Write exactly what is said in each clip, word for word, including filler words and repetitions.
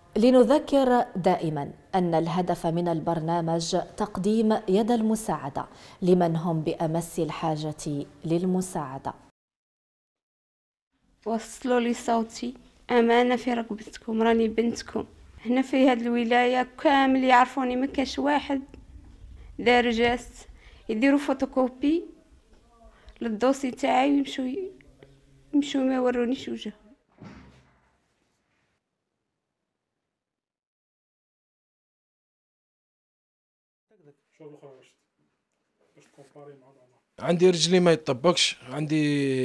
لنذكر دائما أن الهدف من البرنامج تقديم يد المساعدة لمن هم بأمس الحاجة للمساعدة. وصلوا لي صوتي، أمانة في رقبتكم، راني بنتكم. هنا في هذه الولاية كامل يعرفوني، ما كاش واحد دار جاست يديروا فوتوكوبي للدوسي تاعي ويمشوا يمشوا ما يورونيش وجه. عندي رجلي ما يطبقش، عندي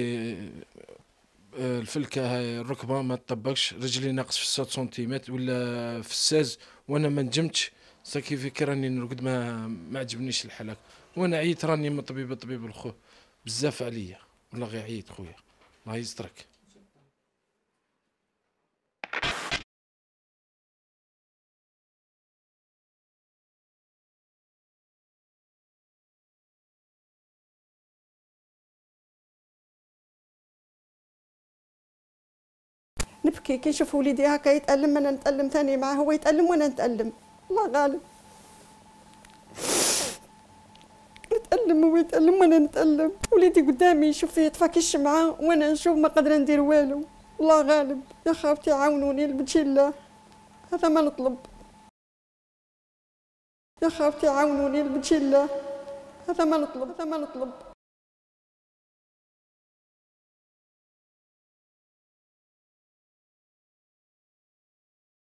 الفلكه هاي الركبه ما تطبقش، رجلي ناقص في ستة سنتيمتر ولا في الساز، وانا ما نجمتش. ساكي في راني نرقد ما ما عجبنيش الحال، وانا عييت راني من طبيب طبيب الخو بزاف عليا، والله غير عييت خويا، الله يسترك. نبكي كي نشوف وليدي هكا يتألم، انا نتألم ثاني معاه، هو يتألم وانا نتألم، الله غالب. نتألم هو يتألم وانا نتألم، وليدي قدامي يشوف فيه يطفى الشمعة وانا نشوف ما قادرة ندير والو، الله غالب. يا خاوتي عاونوني لوجه الله، هذا ما نطلب. يا خاوتي عاونوني لوجه الله، هذا ما نطلب، هذا ما نطلب.